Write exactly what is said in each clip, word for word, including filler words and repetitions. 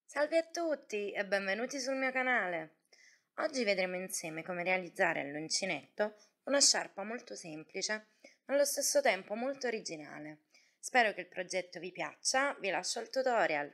Salve a tutti e benvenuti sul mio canale. Oggi vedremo insieme come realizzare all'uncinetto una sciarpa molto semplice ma allo stesso tempo molto originale. Spero che il progetto vi piaccia, vi lascio il tutorial.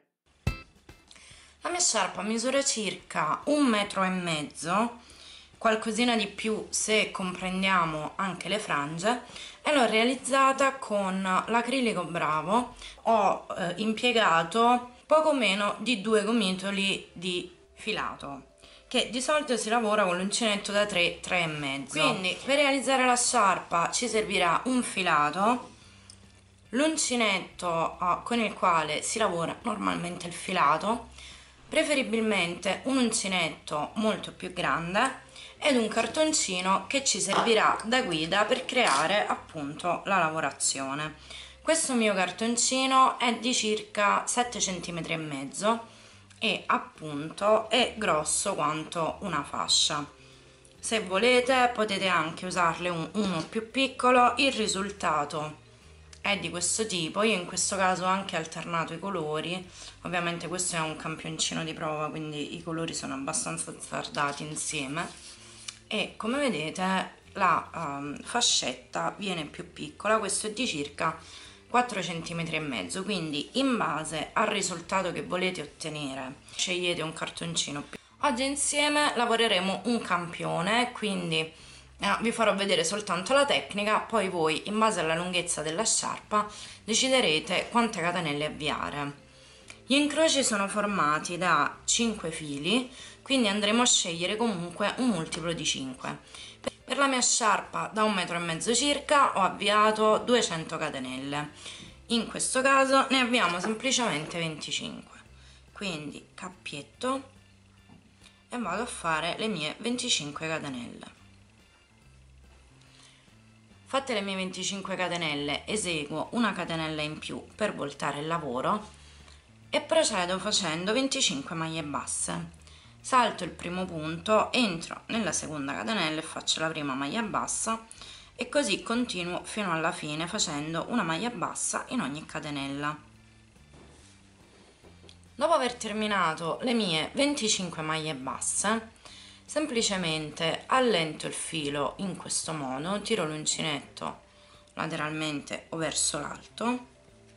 La mia sciarpa misura circa un metro e mezzo, qualcosina di più se comprendiamo anche le frange, e l'ho realizzata con l'acrilico Bravo. Ho eh, impiegato poco meno di due gomitoli di filato, che di solito si lavora con l'uncinetto da tre, tre e mezzo. Quindi per realizzare la sciarpa ci servirà un filato, l'uncinetto uh, con il quale si lavora normalmente il filato, preferibilmente un uncinetto molto più grande ed un cartoncino che ci servirà da guida per creare appunto la lavorazione. Questo mio cartoncino è di circa sette centimetri e mezzo e appunto è grosso quanto una fascia. Se volete potete anche usarne un, uno più piccolo. Il risultato è di questo tipo. Io in questo caso ho anche alternato i colori, ovviamente questo è un campioncino di prova quindi i colori sono abbastanza azzardati insieme e come vedete la um, fascetta viene più piccola. Questo è di circa quattro centimetri e mezzo, quindi in base al risultato che volete ottenere scegliete un cartoncino più. Oggi insieme lavoreremo un campione, quindi eh, vi farò vedere soltanto la tecnica, poi voi in base alla lunghezza della sciarpa deciderete quante catenelle avviare. Gli incroci sono formati da cinque fili, quindi andremo a scegliere comunque un multiplo di cinque. Per la mia sciarpa da un metro e mezzo circa ho avviato duecento catenelle, in questo caso ne avviamo semplicemente venticinque, quindi cappietto e vado a fare le mie venticinque catenelle. Fatte le mie venticinque catenelle eseguo una catenella in più per voltare il lavoro e procedo facendo venticinque maglie basse. Salto il primo punto, entro nella seconda catenella e faccio la prima maglia bassa e così continuo fino alla fine facendo una maglia bassa in ogni catenella. Dopo aver terminato le mie venticinque maglie basse, semplicemente allento il filo in questo modo, tiro l'uncinetto lateralmente o verso l'alto,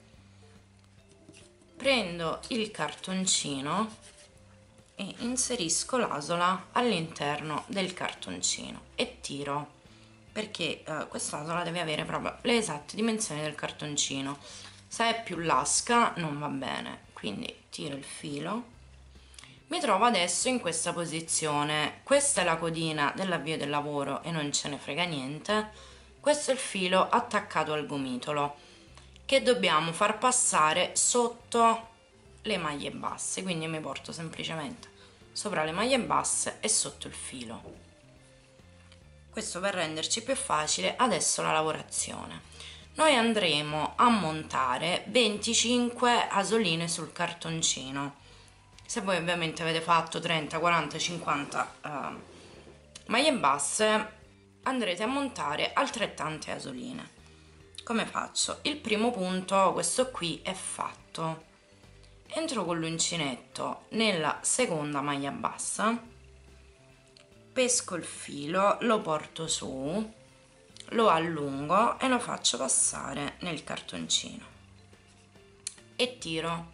prendo il cartoncino e inserisco l'asola all'interno del cartoncino e tiro, perché eh, quest'asola deve avere proprio le esatte dimensioni del cartoncino. Se è più lasca non va bene, quindi tiro il filo. Mi trovo adesso in questa posizione, questa è la codina dell'avvio del lavoro e non ce ne frega niente. Questo è il filo attaccato al gomitolo che dobbiamo far passare sotto le maglie basse, quindi mi porto semplicemente sopra le maglie basse e sotto il filo, questo per renderci più facile adesso la lavorazione. Noi andremo a montare venticinque asoline sul cartoncino. Se voi ovviamente avete fatto trenta, quaranta, cinquanta uh, maglie basse andrete a montare altrettante asoline. Come faccio? Il primo punto, questo qui, è fatto. Entro con l'uncinetto nella seconda maglia bassa, pesco il filo, lo porto su, lo allungo e lo faccio passare nel cartoncino e tiro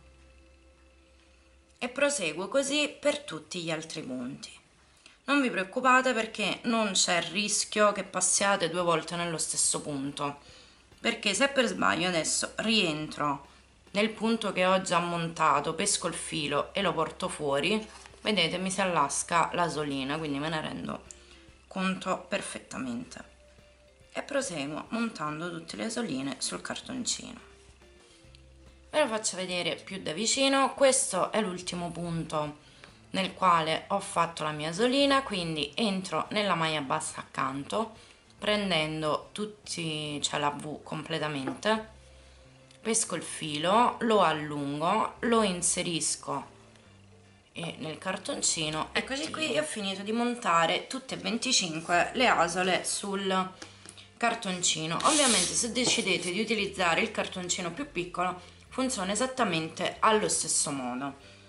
e proseguo così per tutti gli altri punti. Non vi preoccupate perché non c'è il rischio che passiate due volte nello stesso punto, perché se per sbaglio adesso rientro nel punto che ho già montato, pesco il filo e lo porto fuori, vedete mi si allasca l'asolina, quindi me ne rendo conto perfettamente e proseguo montando tutte le asoline sul cartoncino. Ve lo faccio vedere più da vicino. Questo è l'ultimo punto nel quale ho fatto la mia asolina, quindi entro nella maglia bassa accanto prendendo tutti, cioè la V completamente, pesco il filo, lo allungo, lo inserisco nel cartoncino. Eccoci qui, ho finito di montare tutte e venticinque le asole sul cartoncino. Ovviamente se decidete di utilizzare il cartoncino più piccolo funziona esattamente allo stesso modo.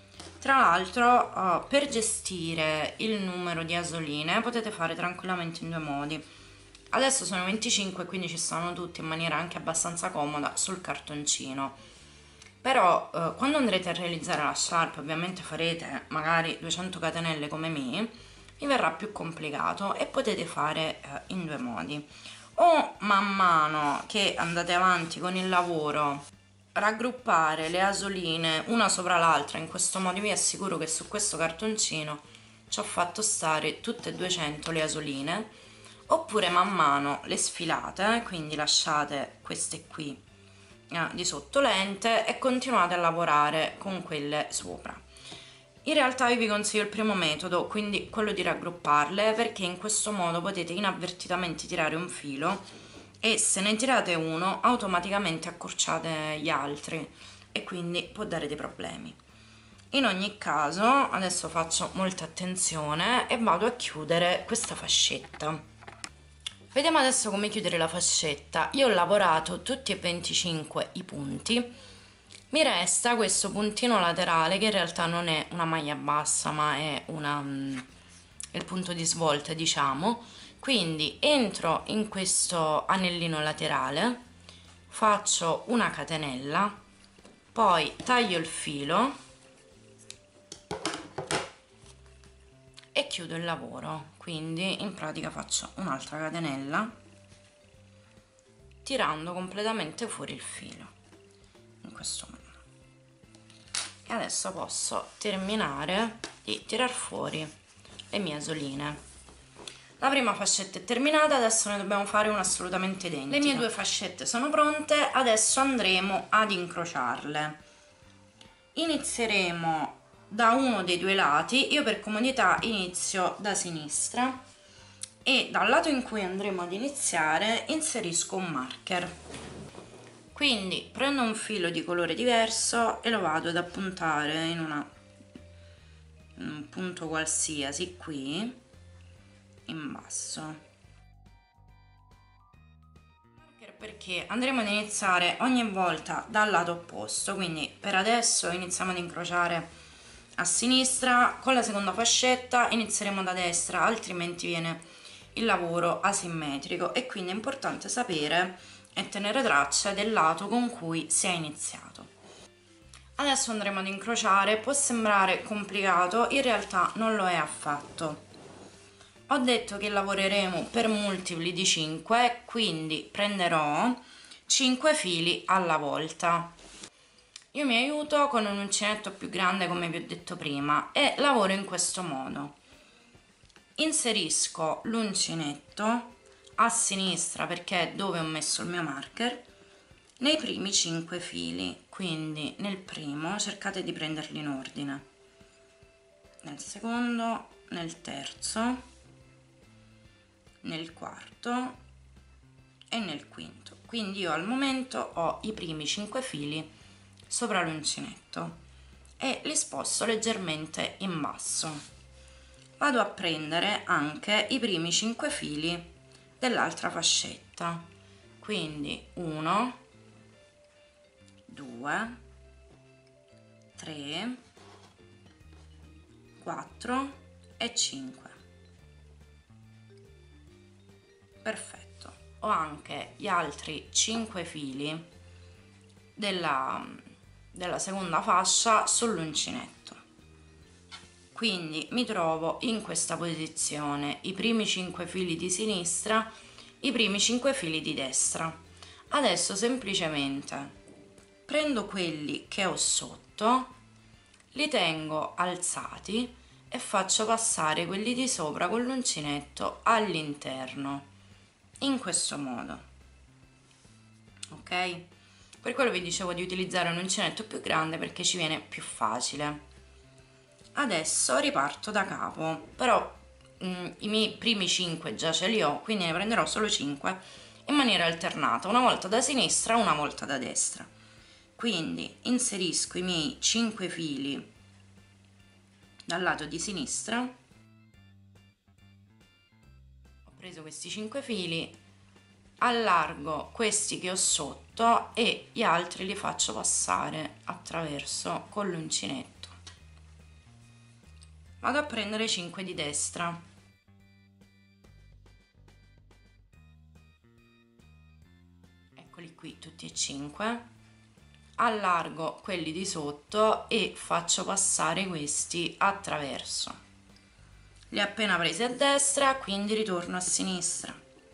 Tra l'altro uh, per gestire il numero di asoline potete fare tranquillamente in due modi. Adesso sono venticinque, quindi ci stanno tutti in maniera anche abbastanza comoda sul cartoncino, però uh, quando andrete a realizzare la sciarpa, ovviamente farete magari duecento catenelle come me, vi verrà più complicato e potete fare uh, in due modi: o man mano che andate avanti con il lavoro raggruppare le asoline una sopra l'altra, in questo modo vi assicuro che su questo cartoncino ci ho fatto stare tutte e duecento le asoline, oppure man mano le sfilate, quindi lasciate queste qui eh, di sotto lente e continuate a lavorare con quelle sopra. In realtà io vi consiglio il primo metodo, quindi quello di raggrupparle, perché in questo modo potete inavvertitamente tirare un filo e se ne tirate uno automaticamente accorciate gli altri e quindi può dare dei problemi. In ogni caso adesso faccio molta attenzione e vado a chiudere questa fascetta. Vediamo adesso come chiudere la fascetta. Io ho lavorato tutti e venticinque i punti, mi resta questo puntino laterale che in realtà non è una maglia bassa ma è una, um, il punto di svolta, diciamo. Quindi entro in questo anellino laterale, faccio una catenella, poi taglio il filo e chiudo il lavoro. Quindi in pratica faccio un'altra catenella tirando completamente fuori il filo in questo modo, e adesso posso terminare di tirar fuori le mie asoline. La prima fascetta è terminata, adesso ne dobbiamo fare una assolutamente identica. Le mie due fascette sono pronte, adesso andremo ad incrociarle. Inizieremo da uno dei due lati, io per comodità inizio da sinistra e dal lato in cui andremo ad iniziare inserisco un marker. Quindi prendo un filo di colore diverso e lo vado ad appuntare in, una, in un punto qualsiasi qui in basso, perché andremo ad iniziare ogni volta dal lato opposto. Quindi per adesso iniziamo ad incrociare a sinistra, con la seconda fascetta inizieremo da destra, altrimenti viene il lavoro asimmetrico e quindi è importante sapere e tenere traccia del lato con cui si è iniziato. Adesso andremo ad incrociare, può sembrare complicato, in realtà non lo è affatto. Ho detto che lavoreremo per multipli di cinque, quindi prenderò cinque fili alla volta. Io mi aiuto con un uncinetto più grande, come vi ho detto prima, e lavoro in questo modo. Inserisco l'uncinetto a sinistra, perché è dove ho messo il mio marker, nei primi cinque fili. Quindi nel primo cercate di prenderli in ordine, nel secondo, nel terzo, nel quarto e nel quinto. Quindi io al momento ho i primi cinque fili sopra l'uncinetto e li sposto leggermente in basso. Vado a prendere anche i primi cinque fili dell'altra fascetta, quindi uno, due, tre, quattro e cinque. Perfetto. Ho anche gli altri cinque fili della, della seconda fascia sull'uncinetto. Quindi mi trovo in questa posizione, i primi cinque fili di sinistra, i primi cinque fili di destra. Adesso semplicemente prendo quelli che ho sotto, li tengo alzati e faccio passare quelli di sopra con l'uncinetto all'interno, in questo modo, ok? Per quello vi dicevo di utilizzare un uncinetto più grande, perché ci viene più facile. Adesso riparto da capo, però mh, i miei primi cinque già ce li ho, quindi ne prenderò solo cinque in maniera alternata, una volta da sinistra, una volta da destra. Quindi inserisco i miei cinque fili dal lato di sinistra, ho preso questi cinque fili, allargo questi che ho sotto e gli altri li faccio passare attraverso con l'uncinetto. vado a prendere cinque di destra, eccoli qui tutti e cinque, allargo quelli di sotto e faccio passare questi attraverso. Li ho appena presi a destra, quindi ritorno a sinistra.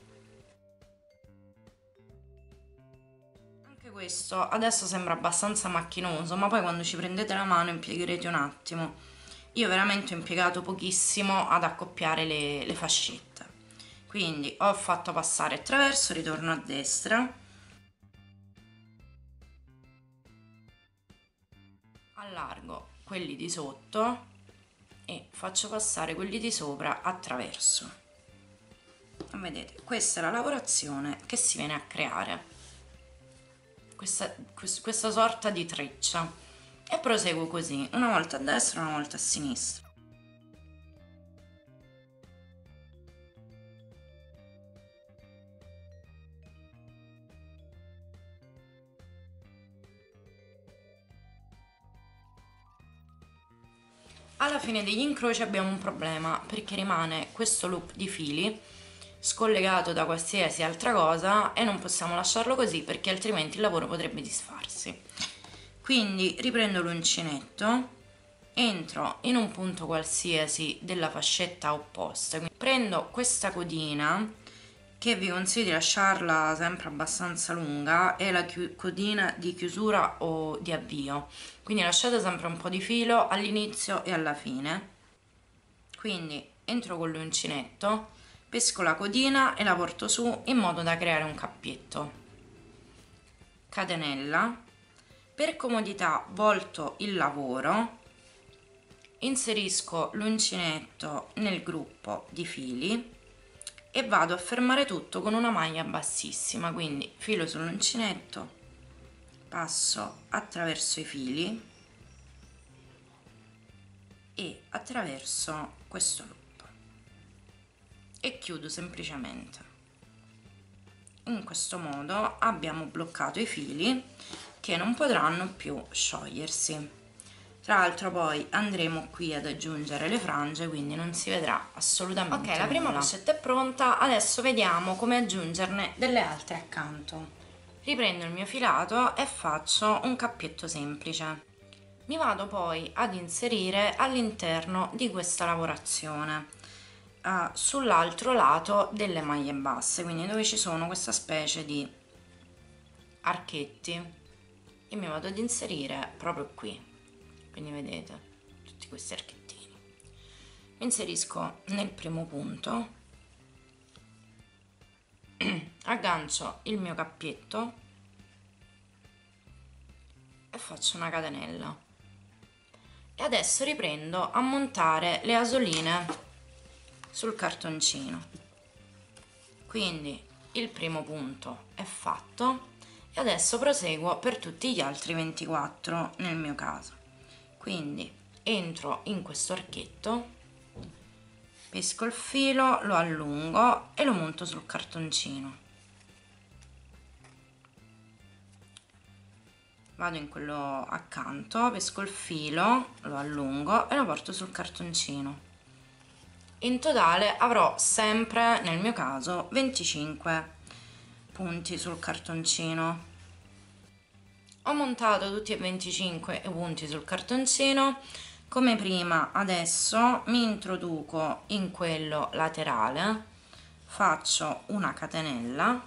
Anche questo adesso sembra abbastanza macchinoso, ma poi quando ci prendete la mano impiegherete un attimo. Io veramente ho impiegato pochissimo ad accoppiare le, le fascette. Quindi ho fatto passare attraverso, ritorno a destra, allargo quelli di sotto e faccio passare quelli di sopra attraverso. Vedete, questa è la lavorazione che si viene a creare, questa, questa sorta di treccia, e proseguo così, una volta a destra e una volta a sinistra. Alla fine degli incroci abbiamo un problema, perché rimane questo loop di fili scollegato da qualsiasi altra cosa e non possiamo lasciarlo così, perché altrimenti il lavoro potrebbe disfarsi. Quindi riprendo l'uncinetto, entro in un punto qualsiasi della fascetta opposta, quindi prendo questa codina, che vi consiglio di lasciarla sempre abbastanza lunga, è la codina di chiusura o di avvio, quindi lasciate sempre un po' di filo all'inizio e alla fine. Quindi entro con l'uncinetto, pesco la codina e la porto su in modo da creare un cappietto, catenella, per comodità volto il lavoro, inserisco l'uncinetto nel gruppo di fili e vado a fermare tutto con una maglia bassissima, quindi filo sull'uncinetto, passo attraverso i fili e attraverso questo loop e chiudo semplicemente. In questo modo abbiamo bloccato i fili che non potranno più sciogliersi. Tra l'altro poi andremo qui ad aggiungere le frange, quindi non si vedrà assolutamente nulla. Ok, la prima fascetta è pronta, adesso vediamo come aggiungerne delle altre accanto. Riprendo il mio filato e faccio un cappietto semplice. Mi vado poi ad inserire all'interno di questa lavorazione, uh, sull'altro lato delle maglie basse, quindi dove ci sono questa specie di archetti, e mi vado ad inserire proprio qui. Quindi vedete tutti questi archettini. Mi inserisco nel primo punto, aggancio il mio cappietto e faccio una catenella. E adesso riprendo a montare le asoline sul cartoncino. Quindi il primo punto è fatto e adesso proseguo per tutti gli altri ventiquattro nel mio caso. Quindi entro in questo archetto, pesco il filo, lo allungo e lo monto sul cartoncino. Vado in quello accanto, pesco il filo, lo allungo e lo porto sul cartoncino. In totale avrò sempre, nel mio caso, venticinque punti sul cartoncino. Ho montato tutti e venticinque i punti sul cartoncino. Come prima, adesso mi introduco in quello laterale, faccio una catenella,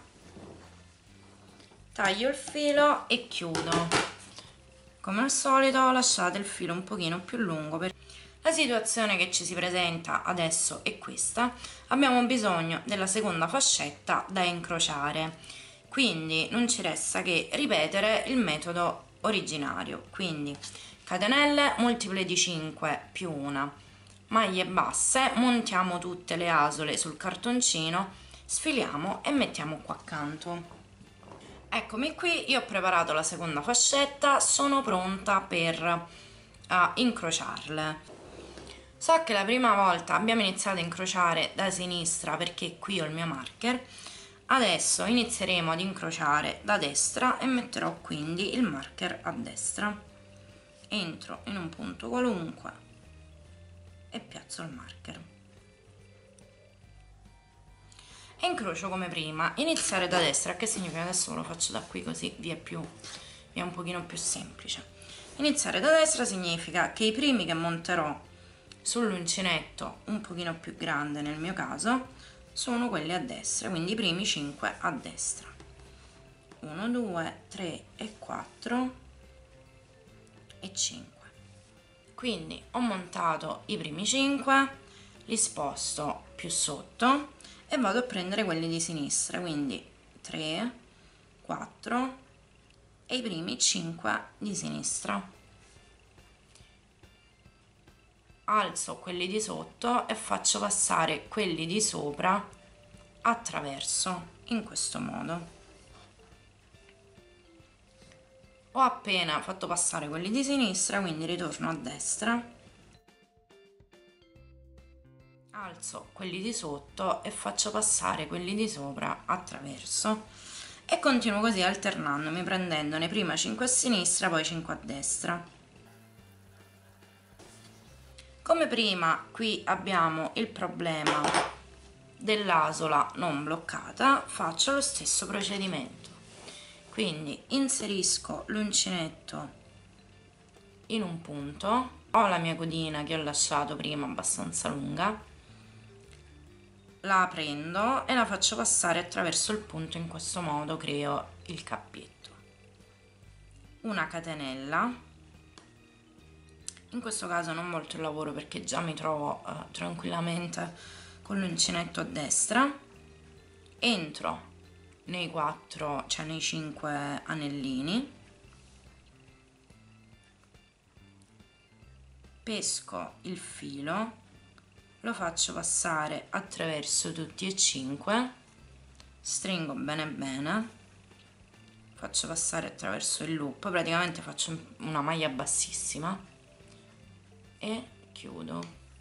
taglio il filo e chiudo. Come al solito lasciate il filo un pochino più lungo. Per la situazione che ci si presenta adesso è questa: abbiamo bisogno della seconda fascetta da incrociare, quindi non ci resta che ripetere il metodo originario, quindi catenelle multiple di cinque più una, maglie basse, montiamo tutte le asole sul cartoncino, sfiliamo e mettiamo qua accanto. Eccomi qui, io ho preparato la seconda fascetta, sono pronta per uh, incrociarle. So che la prima volta abbiamo iniziato a incrociare da sinistra perché qui ho il mio marker. Adesso inizieremo ad incrociare da destra e metterò quindi il marker a destra. Entro in un punto qualunque e piazzo il marker e incrocio come prima. Iniziare da destra, che significa, adesso ve lo faccio da qui così vi è più vi è un pochino più semplice. Iniziare da destra significa che i primi che monterò sull'uncinetto un pochino più grande nel mio caso sono quelli a destra, quindi i primi cinque a destra, uno, due, tre e quattro e cinque. Quindi ho montato i primi cinque, li sposto più sotto e vado a prendere quelli di sinistra, quindi tre, quattro e i primi cinque di sinistra. Alzo quelli di sotto e faccio passare quelli di sopra attraverso, in questo modo. Ho appena fatto passare quelli di sinistra, quindi ritorno a destra, alzo quelli di sotto e faccio passare quelli di sopra attraverso e continuo così alternandomi, prendendone prima cinque a sinistra, poi cinque a destra. Come prima, qui abbiamo il problema dell'asola non bloccata, faccio lo stesso procedimento. Quindi inserisco l'uncinetto in un punto, ho la mia codina che ho lasciato prima abbastanza lunga, la prendo e la faccio passare attraverso il punto, in questo modo creo il cappetto. Una catenella. In questo caso non molto il lavoro perché già mi trovo eh, tranquillamente con l'uncinetto a destra, entro nei quattro, cioè nei cinque anellini, pesco il filo, lo faccio passare attraverso tutti e cinque, stringo bene bene, faccio passare attraverso il loop, praticamente faccio una maglia bassissima e chiudo.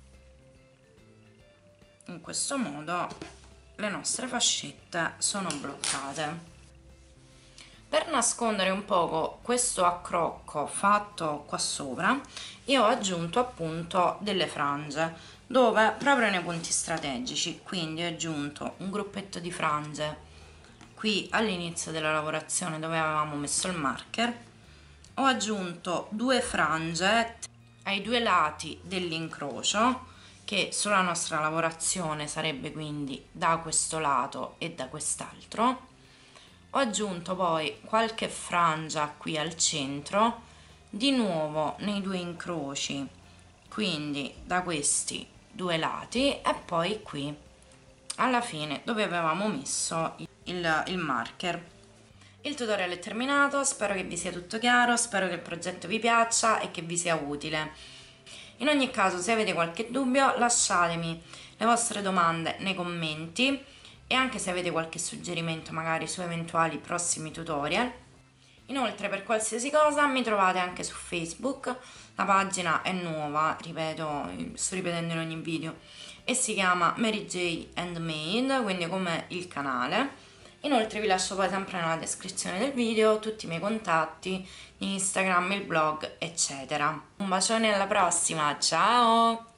In questo modo le nostre fascette sono bloccate. Per nascondere un poco questo accrocco fatto qua sopra, io ho aggiunto appunto delle frange, dove proprio nei punti strategici, quindi ho aggiunto un gruppetto di frange qui all'inizio della lavorazione dove avevamo messo il marker, ho aggiunto due frange ai due lati dell'incrocio, che sulla nostra lavorazione sarebbe quindi da questo lato e da quest'altro. Ho aggiunto poi qualche frangia qui al centro, di nuovo nei due incroci, quindi da questi due lati, e poi qui alla fine dove avevamo messo il, il marker. Il tutorial è terminato, spero che vi sia tutto chiaro, spero che il progetto vi piaccia e che vi sia utile. In ogni caso, se avete qualche dubbio, lasciatemi le vostre domande nei commenti e anche se avete qualche suggerimento magari su eventuali prossimi tutorial. Inoltre, per qualsiasi cosa mi trovate anche su Facebook, la pagina è nuova, ripeto, sto ripetendo in ogni video, e si chiama Mary J Handmade, quindi come il canale. Inoltre vi lascio poi sempre nella descrizione del video tutti i miei contatti, Instagram, il blog, eccetera. Un bacione, alla prossima, ciao!